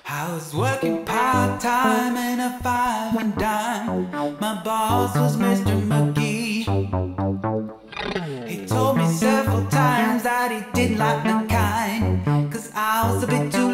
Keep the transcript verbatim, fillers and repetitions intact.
I was working part-time in a five and dime. My boss was Mister McGee. He told me several times that he didn't like my kind, 'cause I was a bit too